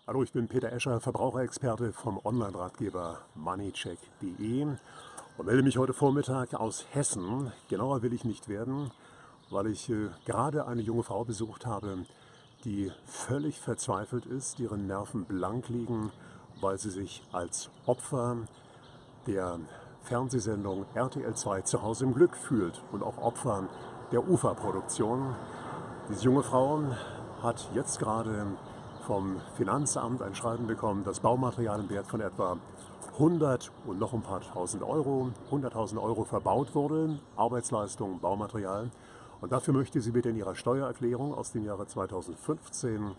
Hallo, ich bin Peter Escher, Verbraucherexperte vom Online-Ratgeber moneycheck.de und melde mich heute Vormittag aus Hessen. Genauer will ich nicht werden, weil ich gerade eine junge Frau besucht habe, die völlig verzweifelt ist, deren Nerven blank liegen, weil sie sich als Opfer der Fernsehsendung RTL 2 zu Hause im Glück fühlt und auch Opfer der UFA-Produktion. Diese junge Frau hat jetzt gerade vom Finanzamt ein Schreiben bekommen, dass Baumaterial im Wert von etwa 100 und noch ein paar tausend Euro, 100.000 Euro verbaut wurde, Arbeitsleistung, Baumaterial. Und dafür möchte sie bitte in ihrer Steuererklärung aus dem Jahre 2015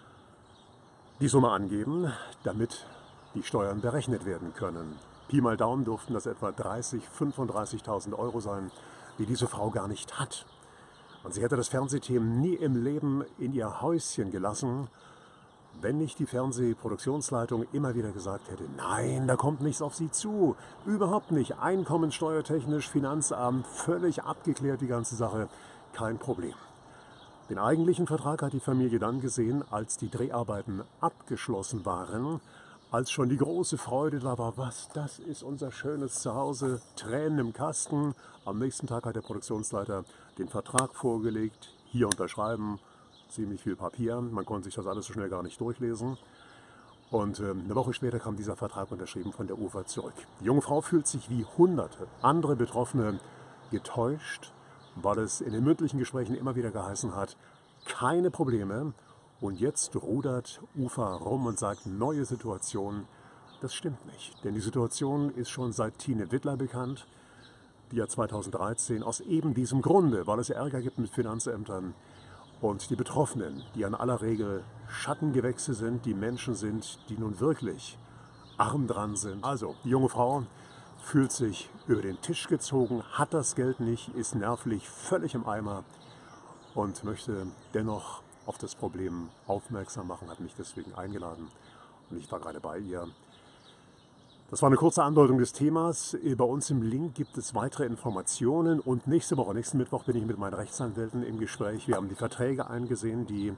die Summe angeben, damit die Steuern berechnet werden können. Pi mal Daumen dürften das etwa 30.000, 35.000 Euro sein, die diese Frau gar nicht hat. Und sie hätte das Fernsehteam nie im Leben in ihr Häuschen gelassen, wenn nicht die Fernsehproduktionsleitung immer wieder gesagt hätte, nein, da kommt nichts auf sie zu, überhaupt nicht, einkommensteuertechnisch, Finanzamt, völlig abgeklärt die ganze Sache, kein Problem. Den eigentlichen Vertrag hat die Familie dann gesehen, als die Dreharbeiten abgeschlossen waren, als schon die große Freude da war, was, das ist unser schönes Zuhause, Tränen im Kasten. Am nächsten Tag hat der Produktionsleiter den Vertrag vorgelegt, hier unterschreiben, ziemlich viel Papier, man konnte sich das alles so schnell gar nicht durchlesen. Und eine Woche später kam dieser Vertrag unterschrieben von der UFA zurück. Die junge Frau fühlt sich wie hunderte andere Betroffene getäuscht, weil es in den mündlichen Gesprächen immer wieder geheißen hat, keine Probleme. Und jetzt rudert UFA rum und sagt, neue Situation. Das stimmt nicht, denn die Situation ist schon seit Tine Wittler bekannt, die ja 2013 aus eben diesem Grunde, weil es Ärger gibt mit Finanzämtern, und die Betroffenen, die an aller Regel Schattengewächse sind, die Menschen sind, die nun wirklich arm dran sind. Also, die junge Frau fühlt sich über den Tisch gezogen, hat das Geld nicht, ist nervlich völlig im Eimer und möchte dennoch auf das Problem aufmerksam machen, hat mich deswegen eingeladen und ich war gerade bei ihr. Das war eine kurze Andeutung des Themas. Bei uns im Link gibt es weitere Informationen und nächste Woche, nächsten Mittwoch, bin ich mit meinen Rechtsanwälten im Gespräch. Wir haben die Verträge eingesehen, die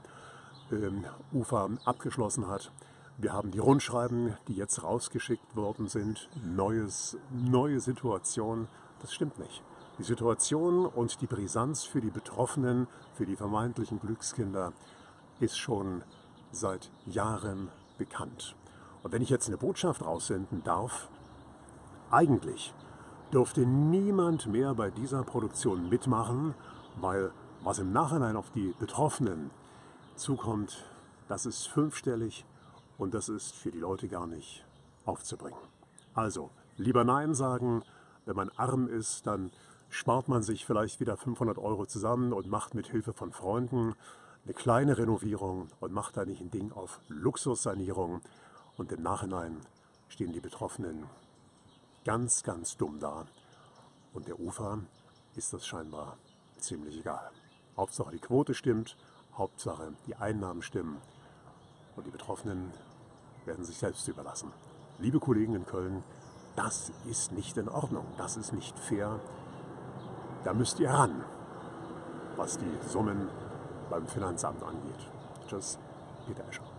UFA abgeschlossen hat. Wir haben die Rundschreiben, die jetzt rausgeschickt worden sind. Neue Situation. Das stimmt nicht. Die Situation und die Brisanz für die Betroffenen, für die vermeintlichen Glückskinder, ist schon seit Jahren bekannt. Und wenn ich jetzt eine Botschaft raussenden darf, eigentlich dürfte niemand mehr bei dieser Produktion mitmachen, weil was im Nachhinein auf die Betroffenen zukommt, das ist fünfstellig und das ist für die Leute gar nicht aufzubringen. Also, lieber Nein sagen, wenn man arm ist, dann spart man sich vielleicht wieder 500 Euro zusammen und macht mit Hilfe von Freunden eine kleine Renovierung und macht da nicht ein Ding auf Luxussanierung. Und im Nachhinein stehen die Betroffenen ganz, ganz dumm da. Und der UFA ist das scheinbar ziemlich egal. Hauptsache die Quote stimmt, Hauptsache die Einnahmen stimmen. Und die Betroffenen werden sich selbst überlassen. Liebe Kollegen in Köln, das ist nicht in Ordnung, das ist nicht fair. Da müsst ihr ran, was die Summen beim Finanzamt angeht. Tschüss, Peter Escher.